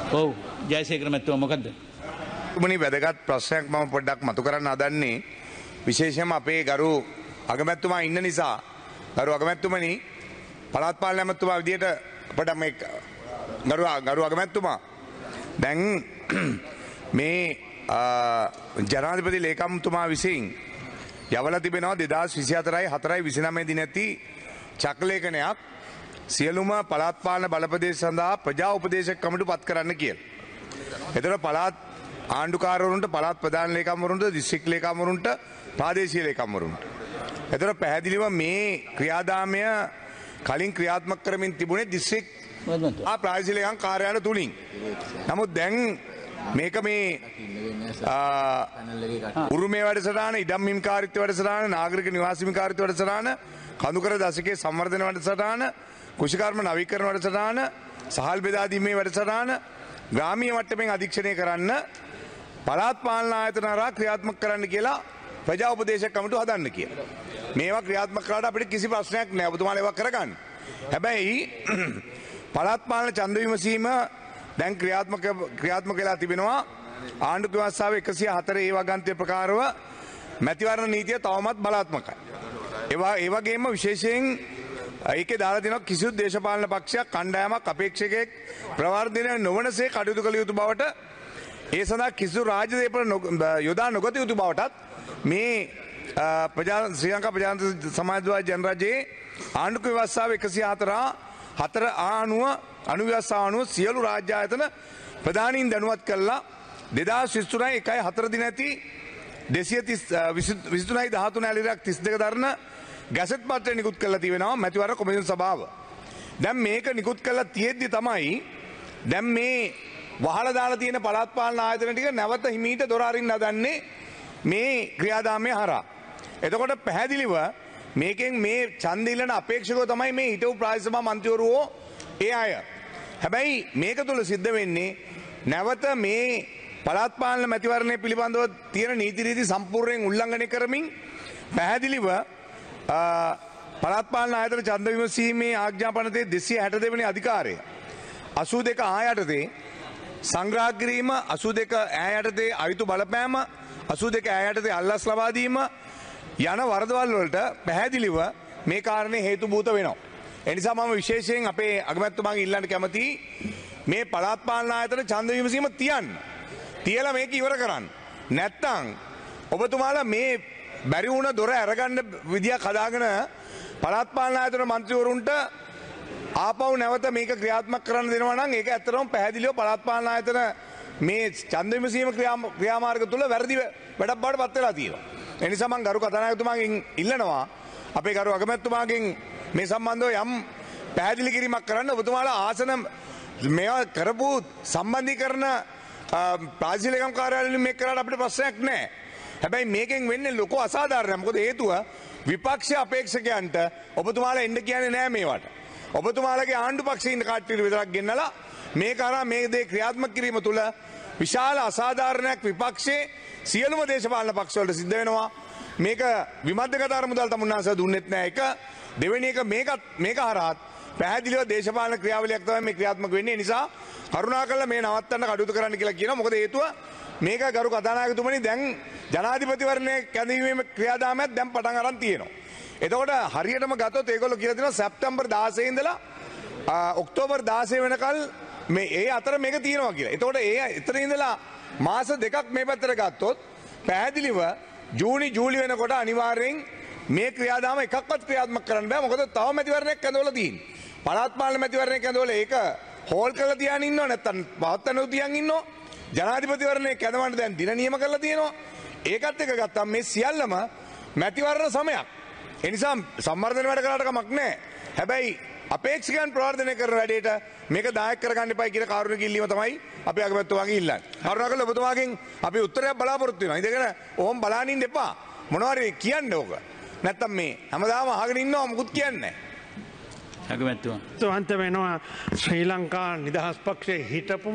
ඔව් ජයසේකර මැතිතුමා මොකද්ද? තුමනි වැදගත් ප්‍රශ්නයක් මම පොඩ්ඩක් මතු කරන්න හදන්නේ විශේෂයෙන්ම අපේ ගරු අගමැතිතුමා ඉන්න නිසා ගරු අගමැතිතුමනි පළාත් පාලන ඇමතිතුමා විදියට අපිට මේ ගරු අගමැතිතුමා දැන් මේ ජනාධිපති ලේකම්තුමා විසින් යවලා තිබෙනවා 2024යි 4යි 29 දින ඇති චක්‍රලේඛනයක් සියලුම පළාත් පාලන බලප්‍රදේශ සඳහා ප්‍රජා උපදේශක කමිටු පත් කරන්න කියලා. එතකොට පළාත් ආණ්ඩුකාරවරුන්ට පළාත් ප්‍රධාන ලේකම්වරුන්ට දිස්ත්‍රික් ලේකම්වරුන්ට ප්‍රාදේශීය ලේකම්වරුන්ට. එතකොට පැහැදිලිව මේ ක්‍රියාදාමය කලින් ක්‍රියාත්මක කරමින් තිබුණේ දිස්ත්‍රික් ප්‍රාදේශීය ලේකම් කාර්යාලය තුලින්. නමුත් දැන් මේක මේ උරුමේ වැඩසටහන, ඉඩම් හිමිකාරීත්ව වැඩසටහන, නාගරික නිවාස හිමිකාරීත්ව වැඩසටහන, කඳුකර දශකයේ සංවර්ධන වැඩසටහන, කුෂිකර්ම නවීකරණ වැඩසටහන, සහල් බෙදා දීමේ වැඩසටහන ග්‍රාමීය මට්ටමින් අධීක්ෂණය කරන්න පළාත් පාලන ආයතන හරහා ක්‍රියාත්මක කරන්න කියලා ප්‍රජා උපදේශක කමිටුව හදන්න කියලා. මේවා ක්‍රියාත්මක කරලා අපිට කිසි ප්‍රශ්නයක් නැහැ. ඔබතුමාලා ඒවා කරගන්න. හැබැයි පළාත් පාලන ඡන්ද විමසීම දැන් ක්‍රියාත්මක වෙලා තිබෙනවා. ආණ්ඩුක ව්‍යවස්ථාව 104 ඒ වගන්ත්‍ය ප්‍රකාරව මැතිවරණ නීතිය තවමත් බලාත්මකයි. ඒ වගේම විශේෂයෙන් ඒකේ දාලා දෙනවා කිසිදු දේශපාලන පක්ෂයක් කණ්ඩායමක් අපේක්ෂකයෙක් ප්‍රවර්ධනය නොවනසේ කටයුතු කළ යුතු බවට ඒ සඳහා කිසිදු රාජ්‍ය දේපල යොදා නොගත යුතු බවටත් මේ ශ්‍රී ලංකා ප්‍රජාතන්ත්‍ර සමාජවාදී ජනරජයේ ආණ්ඩුක ව්‍යවස්ථාව 104 අනුව්‍යවස්ථාව අනුව සියලු රාජ්‍ය ආයතන ප්‍රධානීන් දැනුවත් කළා 2023 1/4 දින ඇති 223 13 ඇලිරක් 32 දරන ගැසට් පත්‍රය නිකුත් කරලා තියෙනවා මැතිවරණ කොමිෂන් සභාව. දැන් මේක නිකුත් කරලා තියෙද්දි තමයි දැන් මේ වහලා දාලා තියෙන පළාත් පාලන ආයතන ටික නැවත හිමීට දොර අරින්න හදන්නේ මේ ක්‍රියාදාමය හරහා. එතකොට පැහැදිලිව මේකෙන් මේ ඡන්ද ඉල්ලන අපේක්ෂකව තමයි මේ හිටපු ප්‍රාදේශීය සභා මන්ත්‍රීවරු ඒ අය. හැබැයි මේක තුල සිද්ධ වෙන්නේ නැවත මේ පළාත් පාලන මැතිවරණය පිළිබඳව තියෙන නීති රීති සම්පූර්ණයෙන් උල්ලංඝනය කරමින් පැහැදිලිව පළාත් පාලන ආයතන ඡන්ද විමසීමේ ආඥාපනතේ 262 වෙනි අධිකාරය 82 ආ යටතේ සංග්‍රහ කිරීම 82 ඈ යටතේ අයුතු බලපෑම 82 ඈ යටතේ අල්ලස් ලබා දීම යන වරදවල් වලට පැහැදිලිව මේ කාරණේ හේතුභූත වෙනවා. ඒ නිසා මම විශේෂයෙන් අපේ අගමැතිතුමාගෙන් ඉල්ලන්න කැමතියි මේ පළාත් පාලන ආයතන ඡන්ද විමසීම තියන්න. තියලා මේක ඉවර කරන්න. නැත්තම් ඔබතුමාලා මේ බැරි වුණ දොර අරගන්න විදියක් හදාගෙන පළාත් පාලන ආයතන මන්ත්‍රීවරුන්ට ආපහු නැවත මේක ක්‍රියාත්මක කරන්න දෙනවා නම් ඒක ඇත්තටම පැහැදිලිව පළාත් පාලන ආයතන මේ ඡන්ද විමසීම ක්‍රියාමාර්ග තුල වැරදි වැඩක් බවට පත් වෙලා තියෙනවා. ඒ නිසා මම ගරු කතානායකතුමාගෙන් ඉල්ලනවා අපේ ගරු අගමැතිතුමාගෙන් මේ සම්බන්ධව යම් පැහැදිලි කිරීමක් කරන්න. ඔබතුමාලා ආසන මේවා කරපු සම්බන්ධීකරණ ප්‍රාදේශීය ලේකම් කාර්යාලවලින් මේක කරාට අපිට ප්‍රශ්නයක් නැහැ. හැබැයි මේකෙන් වෙන්නේ ලොකු අසාධාරණයක්. මොකද හේතුව විපක්ෂ අපේක්ෂකයන්ට ඔබතුමාලා එන්න කියන්නේ නැහැ මේවට. ඔබතුමාලගේ ආණ්ඩු පක්ෂයේ ඉන්න කට්ටිය විතරක් ගෙන්නලා මේ කරා මේ දේ ක්‍රියාත්මක කිරීම තුළ විශාල අසාධාරණයක් විපක්ෂයේ සියලුම දේශපාලන පක්ෂවලට සිද්ධ වෙනවා. මේක විමධ්‍යගත අරමුදල් තමුන්නාන්සේ දුන්නෙත් නැහැ. එක දෙවෙනි එක මේක හරහාත් පැහැදිලිව දේශපාලන ක්‍රියාවලියක් තමයි මේ ක්‍රියාත්මක වෙන්නේ. ඒ නිසා කරුණාකරලා මේ නවත්තන්න කටයුතු කරන්න කියලා කියනවා. මොකද හේතුව මේක ගරු කතානායකතුමනි දැන් ජනාධිපතිවරණයේ කැඳවීමේ ක්‍රියාදාමයක් දැන් පටන් අරන් තියෙනවා. එතකොට හරියටම ගත්තොත් ඒගොල්ලෝ කියලා දෙනවා සැප්තැම්බර් 16 ඉඳලා ඔක්තෝබර් 16 වෙනකල් මේ ඒ අතර මේක තියෙනවා කියලා. එතකොට එතන ඉඳලා මාස දෙකක් මේ පැත්තට ගත්තොත් පැහැදිලිව ජූලි වෙනකොට අනිවාර්යෙන් මේ ක්‍රියාදාම එකක්වත් ක්‍රියාත්මක කරන්න බෑ. මොකද තව මැතිවරණයක් කැඳවලා තියෙන්නේ. පළාත් පාලන මැතිවරණයක් කැඳවලා ඒක හෝල් කරලා තියාගෙන ඉන්නව නැත්තම් පවත්වන්න තියන් ඉන්නව. ජනාධිපතිවරණය කැඳවන්න දැන් දින නියම කරලා තියෙනවා. ඒකත් එක ගත්තාම මේ සියල්ලම මැතිවරණ සමයක්. ඒ නිසා සම්වර්ධන වැඩ කරාට කමක් නැහැ. හැබැයි අපේක්ෂකයන් ප්‍රවර්ධනය කරන වැඩේට මේක දායක කරගන්න එපයි කියන කාරුණික ඉල්ලීම තමයි අපි අගමැතිතුමාගෙන් ඉල්ලන්නේ. කරුණාකරලා ඔබතුමාගෙන් අපි උත්තරයක් බලාපොරොත්තු වෙනවා. ඉඳගෙන ඔහොම බලාගෙන ඉන්න එපා. මොනවාරි කියන්න ඕක. නැත්තම් මේ හැමදාම අහගෙන ඉන්නවා මොකුත් කියන්නේ නැහැ. අගමැතිතුමා. වෙනවා ශ්‍රී ලංකා නිදහස් පක්ෂයේ හිටපු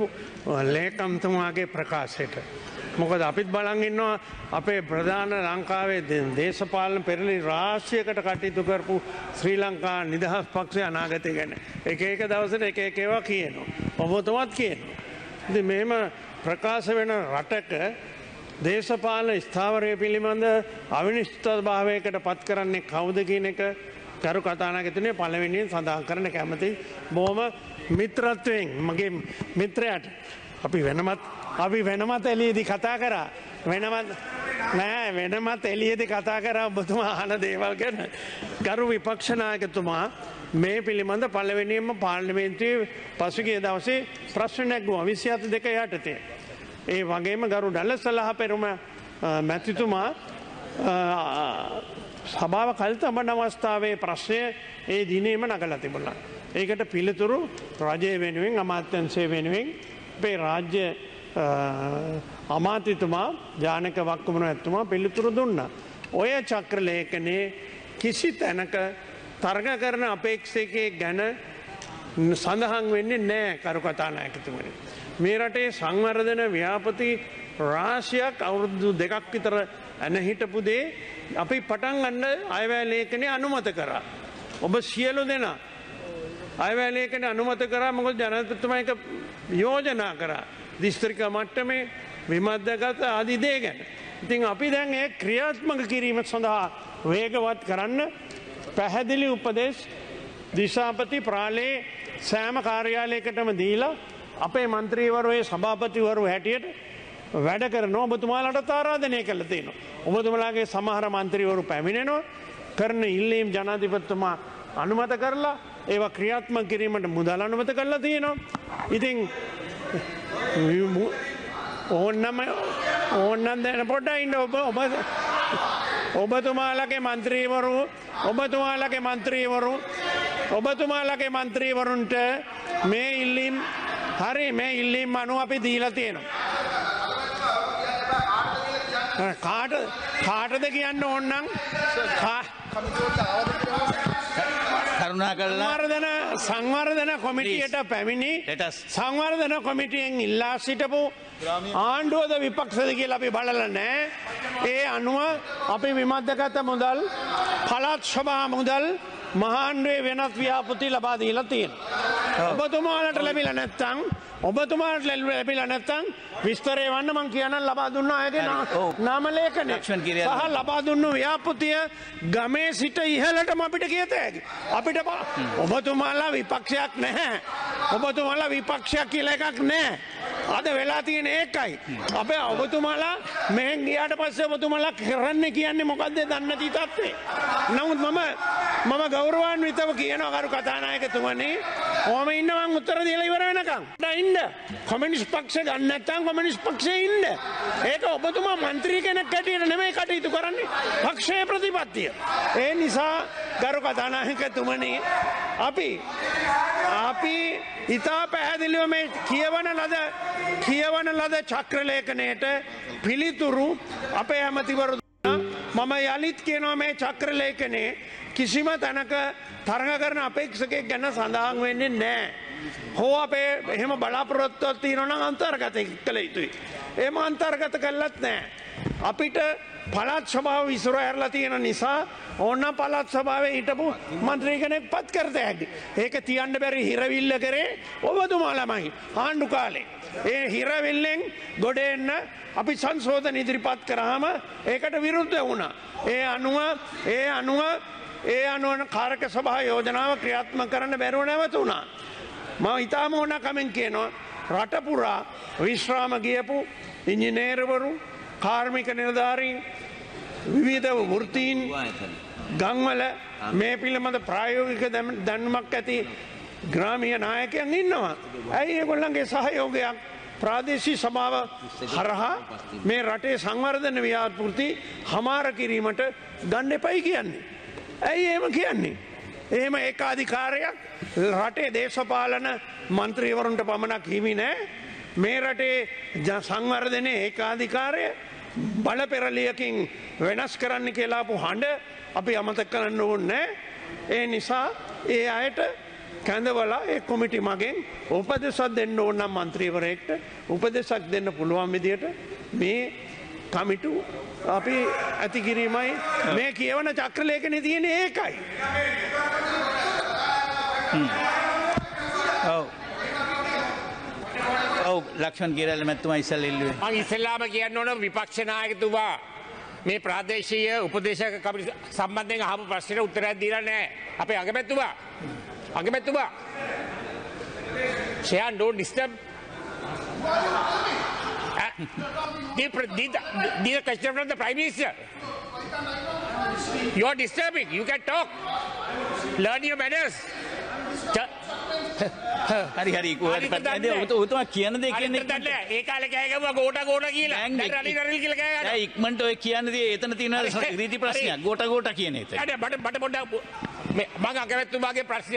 ලේකම්තුමාගේ ප්‍රකාශයට. මොකද අපිත් බලන් ඉන්නවා අපේ ප්‍රධාන ලංකාවේ දේශපාලන පෙරලි රාශියකට කටයුතු කරපු ශ්‍රී ලංකා නිදහස් පක්ෂයේ අනාගතය ගැන එක දවසට එක ඒවා කියනවා. ඔබතුමත් කියනවා. ඉතින් මෙහෙම ප්‍රකාශ වෙන රටක දේශපාලන ස්ථාවරය පිළිබඳ අවිනිශ්චිත භාවයකට පත් කරන්නේ කවුද කියන එක කරු කතානායකතුමනි පළවෙනියෙන් සඳහන් කරන්න කැමති. බොහොම මිත්‍රත්වයෙන් මගේ මිත්‍රයාට අපි වෙනමත් එළියේදී කතා කරා. වෙනමත් එළියේදී කතා කරා ඔබතුමා අහන දේවල් ගැන. ගරු විපක්ෂ නායකතුමා මේ පිළිබඳ පළවෙනියෙන්ම පාර්ලිමේන්තුවේ පසුගිය දවසේ ප්‍රශ්න නැගුවා 27 යටතේ. ඒ වගේම ගරු ඩලසලහ පෙරුම මැතිතුමා සභාව කල් තබන අවස්ථාවේ ප්‍රශ්නය ඒ දිනේම නගලා තිබුණා. ඒකට පිළිතුරු රජය වෙනුවෙන් අමාත්‍යංශය වෙනුවෙන් අපේ රාජ්‍ය අමාත්‍යතුමා ජානක වක්කමන ඇතුමා පිළිතුරු දුන්නා. ඔය චක්‍ර ලේඛනයේ කිසි තැනක තරග කරන අපේක්ෂකයෙක් ගැන සඳහන් වෙන්නේ නැහැ කරු කතානායකතුමනි. මේ රටේ සංවර්ධන ව්‍යාපෘති රාශියක් අවුරුදු 2ක් විතර ඇන හිටපු දේ අපි පටන් ගන්න අයවැය ලේඛනයේ අනුමත කරා. ඔබ සියලු දෙනා අයවැය ලේඛනයේ අනුමත කරා. මොකද ජනාධිපතිතුමා එක යෝජනා කරා දිස්ත්‍රික්ක මට්ටමේ විමර්ශකගත ආදී දේ ගැන. ඉතින් අපි දැන් ඒ ක්‍රියාත්මක කිරීම සඳහා වේගවත් කරන්න පැහැදිලි උපදෙස් දිසාපති ප්‍රාලේ සෑම කාර්යාලයකටම දීලා අපේ මන්ත්‍රීවරුවේ සභාපතිවරු හැටියට වැඩ කරනවා. ඔබතුමාලට ආරාධනය කළ තියෙනවා. ඔබතුමාලගේ සමහර මන්ත්‍රීවරු පැමිණෙනවා. කරන ඉල්ලීම් ජනාධිපතිතුමා අනුමත කරලා ඒවා ක්‍රියාත්මක කිරීමට මුදල් අනුමත කරලා තියෙනවා. ඉතින් ඕන්නම් දැන පොඩ්ඩක් ඉන්න ඔබතුමාලගේ මන්ත්‍රීවරුන්ට මේ ඉල්ලීම් මේ ඉල්ලීම් අනුව අපි දීලා තියෙනවා. කාටද කියන්න ඕන්නම් සංවර්ධන කොමිටියට පැමිණි සංවර්ධන කොමිටියෙන් ඉල්ලා සිටපු ආණ්ඩුවද විපක්ෂද කියලා අපි බලලා නැහැ. ඒ අනුව අපි විමර්ශකගත මුදල් පළාත් සභා මුදල් මහාණ්ඩුවේ වෙනත් ව්‍යාපෘති ලබා දීලා තියෙනවා. ඔබතුමාලට ලැබිලා නැත්නම් විස්තරය වන්න මං කියන්න ලබා දුන්න අයගේ නාම ලේඛනය සහ ලබා දුන්නු ව්‍යාපෘතිය ගමේ සිට ඉහළටම අපිට කියත හැකි. අපිට ඔබතුමාලා විපක්ෂයක් නැහැ. ඔබතුමාලා විපක්ෂයක් කියලා එකක් නැහැ. අද වෙලා තියෙන ඒකයි. අපේ ඔබතුමාලා මෙහෙන් ගියාට පස්සේ ඔබතුමාලා කරන්නේ කියන්නේ මොකද්ද දන්නේ නැති තත්ත්වේ. නමුත් මම ගෞරවාන්විතව කියනවා කරු කතානායකතුමනි ඔහම ඉන්න මං උත්තර දීලා ඉවර වෙනකම් ඉන්න. කොමියුනිස්ට් පක්ෂය ගන්න නැත්නම් කොමියුනිස්ට් පක්ෂයේ ඉන්න. ඒක ඔබතුමා മന്ത്രി කෙනෙක් හැටියට නෙමෙයි කටයුතු කරන්නේ. පක්ෂයේ ප්‍රතිපත්තිය. ඒ නිසා කරු කතානායකතුමනි අපි ඉතා පැහැදිලිව මේ කියවන ලද චක්‍ර ලේඛනයට පිළිතුරු අපේ ඇමතිවරු මම යලිත් කියනවා මේ චක්‍ර ලේඛනයේ කිසිම තැනක තරඟ කරන අපේක්ෂකයෙක් ගැන සඳහන් වෙන්නේ නැහැ. හෝ අපේ එහෙම බලාපොරොත්තුවක් තියෙනවා නම් අන්තර්ගත කළ යුතුයි. එහෙම අන්තර්ගත කළත් නැහැ. අපිට පළාත් සභාව විසිර ඇරලා තියෙන නිසා ඕනනම් පළාත් සභාවේ හිටපු മന്ത്രി කෙනෙක් පත් කරත හැකි. ඒක තියන්න බැරි හිරවිල්ල කරේ ඔබතුමාලාමයි ආණ්ඩු කාලේ. ඒ හිරවිල්ලෙන් ගොඩ එන්න අපි සංශෝධන ඉදිරිපත් කරාම ඒකට විරුද්ධ වුණා. ඒ අනුව කාරක සභා යෝජනාව ක්‍රියාත්මක කරන්න බැරුව නැවතුණා. මම ඉතාම ඕනකමින් කියනවා රට පුරා විශ්‍රාම ගියපු ඉංජිනේරවරු කාර්මික නිලධාරීන් විවිධ වෘත්තීන් ගම්වල මේ පිළිබඳ ප්‍රායෝගික දැනුමක් ඇති ග්‍රාමීය නායකයන් ඉන්නවා. ඇයි ඒගොල්ලන්ගේ සහයෝගයක් ප්‍රාදේශීය සභාව හරහා මේ රටේ සංවර්ධන ව්‍යාපෘති හමාර කිරීමට ගන්න එපයි කියන්නේ? ඇයි එහෙම කියන්නේ? එහෙම ඒකාධිකාරයක් රටේ දේශපාලන මන්ත්‍රීවරුන්ට පමණක් හිමි නෑ. මේ රටේ සංවර්ධනයේ ඒකාධිකාරය බල පෙරලියකින් වෙනස් කරන්න කියලා අපු හඬ අපි අමතක කරන්න ඕනේ. ඒ නිසා ඒ අයට කැඳවලා ඒ කොමිටි මගෙන් උපදෙසක් දෙන්න ඕන නම් മന്ത്രിවරයෙක්ට උපදෙසක් දෙන්න පුළුවන් විදියට මේ කමිටු අපි ඇති කිරීමයි මේ කියවන චක්‍ර ලේඛනයේ තියෙන ඒකයි. ඔව් ලක්ෂ්මන් කීරැල්ල මැතිතුමා ඉස්සෙල්ලා ඉල්ලුවේ. මං ඉස්සෙල්ලාම කියන්න ඕන විපක්ෂ නායකතුමා මේ ප්‍රාදේශීය උපදේශක කමිටුව සම්බන්ධයෙන් අහපු ප්‍රශ්නෙට උත්තරයක් දීලා නැහැ. අපේ අගමැතිතුමා Shayan, don't disturb. The question from the Prime Minister. You are disturbing. You can talk. Learn your manners. හරි ඔබතුමා කියන දේ කියන්නේ ඒ කාලේ කෑ ගැවුවා ගෝට කියලා. දැන් රනිල් කියලා කෑ ගන්නවා. ඉක්මනට ඔය කියන්නේ දේ එතන තියෙන රීති ප්‍රශ්නයක්. ගෝට කියන එක. මට පොඩ්ඩක් මම අගමැතිතුමාගේ ප්‍රශ්නය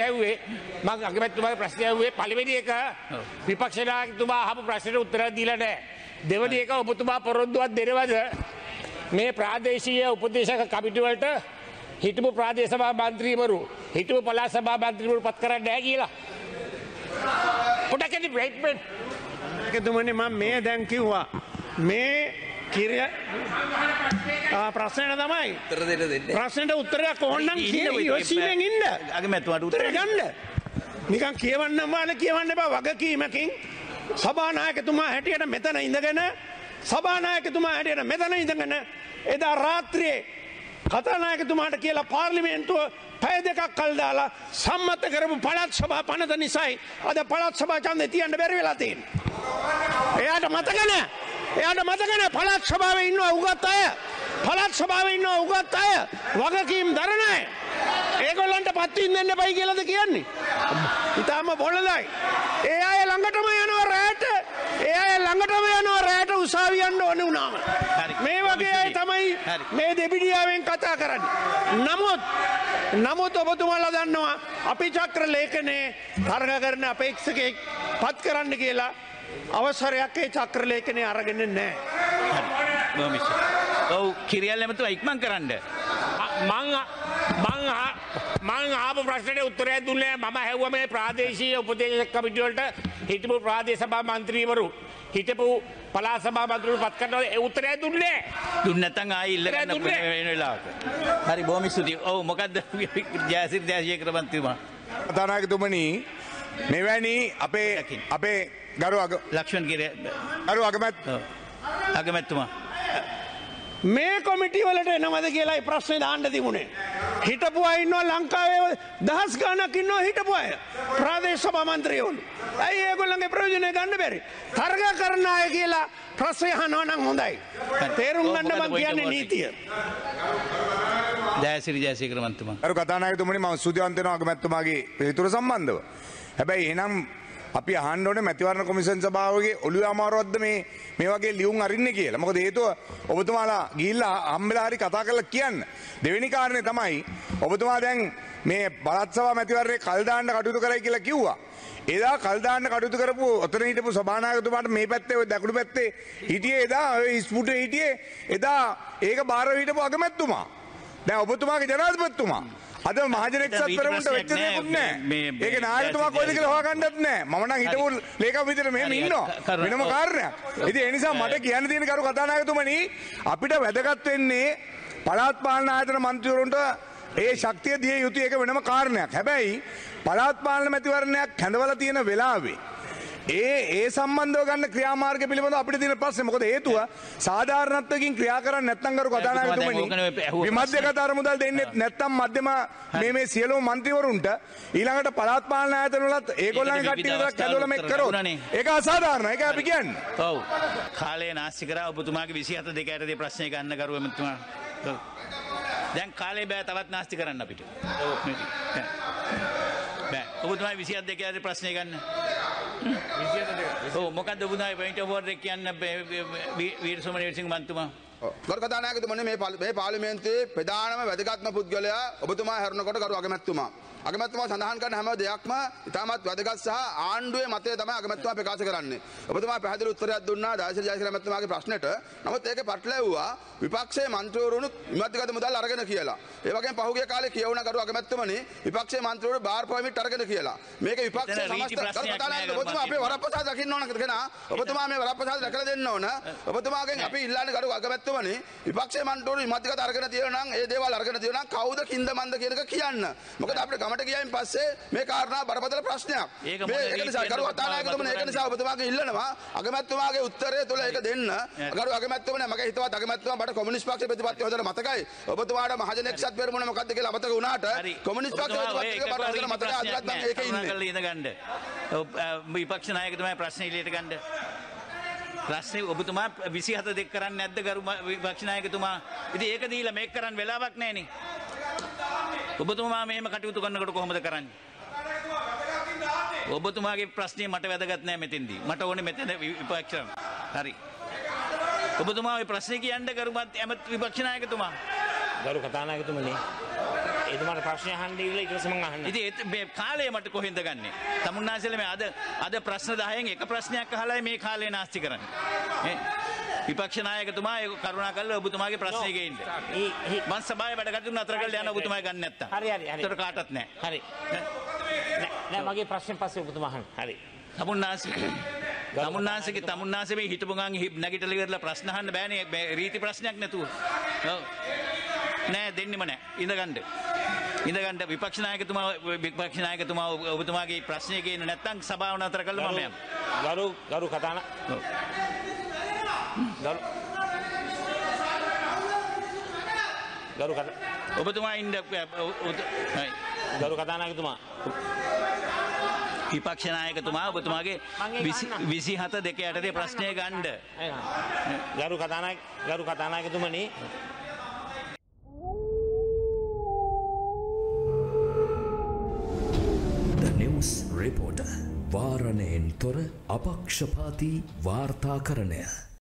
ඇහුවේ පළවෙනි එක විපක්ෂ නායකතුමා අහපු ප්‍රශ්නෙට උත්තර දීලා නැහැ. දෙවෙනි එක ඔබතුමා පොරොන්දුවක් දෙනවද මේ ප්‍රාදේශීය උපදේශක කමිටුව වලට හිටපු ප්‍රාදේශ සභා මන්ත්‍රීවරු හිටපු පළාත් සභා මන්ත්‍රීවරු පත් කරන්නේ නැහැ කියලා. පොඩ්ඩක් වෙයිට් ඒකතුමනි මම මේ දැන් කිව්වා මේ කිරිය ප්‍රශ්නයට තමයි ප්‍රශ්නට උත්තරයක් ඕනනම් යොසීමෙන් ඉන්න අගමැතිතුමාට උත්තර ගන්න නිකන් කියවන්න මාන කියවන්න එපා වගකීමකින් සභානායකතුමා හැටියට මෙතන ඉඳගෙන සභානායකතුමා හැටියට මෙතන ඉඳගෙන එදා රාත්‍රියේ කතානායකතුමාට කියලා පාර්ලිමේන්තුව පැය දෙකක් කල් දාලා සම්මත කරපු පළාත් සභා පනත නිසායි අද පළාත් සභා ඡන්දේ තියන්න බැරි වෙලා තියෙන්නේ. එයාට මතක නැහැ පළාත් සභාවේ ඉන්න උගත් අය වගකීම් දරන අය ඒගොල්ලන්ට පත්වීම් දෙන්න එපයි කියලාද කියන්නේ? ඉතාලම බොළඳයි. ඒ අය ළඟටම යනවා රැට උසාවි යන්න ඕනේ වුණාම. මේ වගේ අය තමයි මේ දෙබිඩියාවෙන් කතා කරන්නේ. නමුත් ඔබතුමාලා දන්නවා අපි චක්‍ර ලේඛනයේ තරග කරන අපේක්ෂකෙක් පත් කරන්න කියලා අවසරයක් ඒ චක්‍ර ලේඛනයේ අරගෙන නැහැ. ඔව් කිරියල් එමෙතුමා ඉක්මන් කරන්න. මං ආපු ප්‍රශ්නෙට උත්තරයක් දුන්නේ මම ඇහුවා මේ ප්‍රාදේශීය උපදේශක කමිටුව වලට හිටපු ප්‍රාදේශ සභා මන්ත්‍රීවරු හිටපු පළාත් සභා මන්ත්‍රීවරු පත් කරනවා ඒ උත්තරයක් දුන්නේ නැත්නම් ආයි ඉල්ල ගන්න වෙන වෙලාවක. හරි බොහොම ස්තුතියි. ඔව් මොකද්ද ජයසිරි ජයශේඛර මන්ත්‍රීතුමා. කතානායකතුමනි මෙවැනි අපේ ගරු ලක්ෂ්මන් කීරැල්ල අගමැතිතුමා මේ කොමිටි වලට එනවද කියලායි ප්‍රශ්නේ දාන්න තිබුණේ. හිටපු අය ඉන්නවා ලංකාවේ දහස් ගණනක් ඉන්නවා හිටපු අය. ප්‍රාදේශ සභා මන්ත්‍රීවරු. ඇයි ඒගොල්ලන්ගේ ප්‍රයෝජනය ගන්න බැරි? තරග කරන අය කියලා ප්‍රශ්නේ අහනවා නම් හොඳයි. තේරුම් ගන්න මම කියන්නේ නීතිය. ජයසිරි ජයශේඛර මන්ත්‍රීතුමා. අර කතානායකතුමනි මම ස්තුතිවන්ත වෙනවා අගමැතිතුමාගේ පිළිතුර සම්බන්ධව. හැබැයි එහෙනම් අපි අහන්න ඕනේ මැතිවරණ කොමිෂන් සභාවගේ ඔළුවේ අමාරුවක්ද මේ වගේ ලියුම් අරින්නේ කියලා. මොකද හේතුව ඔබතුමාලා ගිහිල්ලා හම්බෙලා හරි කතා කරලා කියන්න. දෙවෙනි කාරණේ තමයි ඔබතුමා දැන් මේ පළාත් සභා මැතිවරණේ කල් දාන්න කටයුතු කරයි කියලා කිව්වා. එදා කල් දාන්න කටයුතු කරපු ඔතන හිටපු සභානායකතුමාට මේ පැත්තේ ඔය දකුණු පැත්තේ හිටියේ එදා ඔය ඉස්පුටේ හිටියේ එදා ඒක බාරව හිටපු අගමැතිතුමා. දැන් ඔබතුමාගේ ජනාධිපතිතුමා අද මහජන එක්සත් පෙරමුණට වෙච්ච දෙයක් නෑ. ඒක නායකතුමා කොයිද කියලා හොයාගන්නත් නෑ. මම නම් හිටපු ලේකම් විදිහට මෙහෙම ඉන්නවා. වෙනම කාරණයක්. ඉතින් ඒ නිසා මට කියන්න තියෙන කරු කතානායකතුමනි අපිට වැදගත් වෙන්නේ පළාත් පාලන ආයතන මන්ත්‍රීවරුන්ට ඒ ශක්තිය දිය යුතු එක වෙනම කාරණයක්. හැබැයි පළාත් පාලන මැතිවරණයක් හැඳවලා තියෙන වෙලාවේ ඒ සම්බන්ධව ගන්න ක්‍රියාමාර්ග පිළිබඳව අපිට තියෙන ප්‍රශ්නේ මොකද හේතුව සාධාරණත්වකින් ක්‍රියා කරන්නේ නැත්නම් කරු කතානායකතුමනි විමධ්‍යගත අරමුදල් දෙන්නේ නැත්නම් මධ්‍යම මේ සියලුම මන්ත්‍රීවරුන්ට ඊළඟට පළාත් පාලන ආයතන වලත් ඒගොල්ලන්ගේ කට්ටිය විතරක් ඇදලා මේක කරොත් ඒක අසාධාරණයි. ඒක අපි කියන්නේ. ඔව් කාලේ නාස්ති කරා ඔබතුමාගේ 27 දෙක ඇරදී ප්‍රශ්නේ ගන්න කරුව එමෙතුමා. දැන් කාලේ බෑ තවත් නාස්ති කරන්න අපිට. බෑ ඔබතුමා 27 දෙක ඇරදී ප්‍රශ්නේ ගන්න. මොකක්ද ඔබතුමාගේ පොයින්ට් ඔෆ් ඕඩර් එක කියන්න වීරසෝමන වීරසිංහ මන්ත්‍රීතුමා. ගරු කතානායකතුමනි මේ පාර්ලිමේන්තුවේ ප්‍රධානම වැදගත්ම පුද්ගලයා ඔබතුමා හැරුණකොට ගරු අගමැතිතුමා. අගමැතිතුමා සඳහන් කරන හැම දෙයක්ම ඉතාමත් වැදගත් සහ ආණ්ඩුවේ මතය තමයි අගමැතිතුමා ප්‍රකාශ කරන්නේ. ඔබතුමා පැහැදිලි උත්තරයක් දුන්නා ජයසිරි ජයශේඛර මැතිතුමාගේ ප්‍රශ්නෙට. නමුත් ඒකේ පැටලෙව්වා විපක්ෂයේ මන්ත්‍රීවරුන් විමධ්‍යගත මුදල් අරගෙන කියලා. ඒ වගේම පහුගිය කාලේ කියවුණ ගරු අගමැතිතුමනි විපක්ෂයේ මන්ත්‍රීවරු බාර් පර්මිට් අරගෙන කියලා. මේක විපක්ෂයේ සමස්ත ගරු කතානායක ඔබතුමා අපේ වරප්‍රසාද දකින්න ඕන කෙනා. ඔබතුමා මේ වරප්‍රසාද දැකලා දෙන්න ඕන. ඔබතුමාගෙන් අපි ඉල්ලන්නේ ගරු අගමැතිතුමනි විපක්ෂයේ මන්ත්‍රීවරු විමධ්‍යගත අරගෙන තියෙනවා නම් ඒ දේවල් අරගෙන තියෙනවා නම් කවුද කින්ද මන්ද කියන එක කියන්න. මොකද අපිට ගමට ගියයින් පස්සේ මේ කාරණා බරපතල ප්‍රශ්නයක්. ඒක නිසා ගරු කතානායකතුමනි ඒක නිසා ඔබතුමාගෙන් ඉල්ලනවා අගමැතිතුමාගේ උත්තරය තුළ ඒක දෙන්න. ගරු අගමැතිතුමනි මගේ හිතවත් අගමැතිතුමා මට කොමියුනිස්ට් පක්ෂ ප්‍රතිපත්තිය හොඳට මතකයි. ඔබතුමාට මහජන එක්සත් පෙරමුණ මොකක්ද කියලා අමතක වුණාට කොමියුනිස්ට් පක්ෂ ප්‍රතිපත්තිය මට හොඳට මතකයි අදටත් මම ඒකේ ඉන්නේ. විපක්ෂ නායකතුමා ප්‍රශ්න එළියට ගන්න. ප්‍රශ්නේ ඔබතුමා 27 දෙක කරන්නේ නැද්ද ගරු විපක්ෂ නායකතුමා? ඉතින් ඒක දීලා මේක කරන්න වෙලාවක් නැහනේ. ඔබතුමා මෙහෙම කටයුතු කරනකොට කොහොමද කරන්නේ? ඔබතුමාගේ ප්‍රශ්නේ මට වැදගත් නැහැ මෙතෙන්දී. මට ඕනේ මෙතන විපක්ෂ. හරි. ඔබතුමා ওই ප්‍රශ්නේ කියන්න ගරු විපක්ෂ නායකතුමා. ගරු කතානායකතුමනි එතුමාට ප්‍රශ්න අහන්න ඉවිලා ඊට පස්සේ මම අහන්න. ඉතින් මේ කාලය මට කොහෙන්ද ගන්නෙ? තමුන්නාසල මේ අද ප්‍රශ්න 10න් එක ප්‍රශ්නයක් අහලායි මේ කාලය නාස්ති කරන්නේ. විපක්ෂ නායකතුමා ඒක කරුණා කරලා ඔබතුමාගේ ප්‍රශ්නේ ගේන්න. මම සභාවේ වැඩ කටයුතු නතර කරලා යන ඔබතුමායි ගන්න නැත්තම්. හරි. ඒතර කාටවත් නැහැ. හරි. නෑ මගේ ප්‍රශ්නේ පස්සේ ඔබතුමා අහන්න. හරි. තමුන්නාසේ මේ හිටපු ගමන් නැගිටලා ඉවරලා ප්‍රශ්න අහන්න බෑනේ මේ රීති ප්‍රශ්නයක් නැතුව. ඔව්. නෑ දෙන්නෙම නෑ. ඉඳගන්න විපක්ෂ නායකතුමා ඔබතුමාගේ ප්‍රශ්නේ ගේන්න නැත්නම් සභාව නතර කළා මම යනවා. ගරු කතානා ඔබතුමා ඉන්න ගරු කතානායකතුමා විපක්ෂ නායකතුමා ඔබතුමාගේ 27 දෙක යටතේ ප්‍රශ්නය ගන්න. ගරු කතානායකතුමනි රිපෝටර් වාරණයෙන් තොර අපක්ෂපාතී වාර්තාකරණය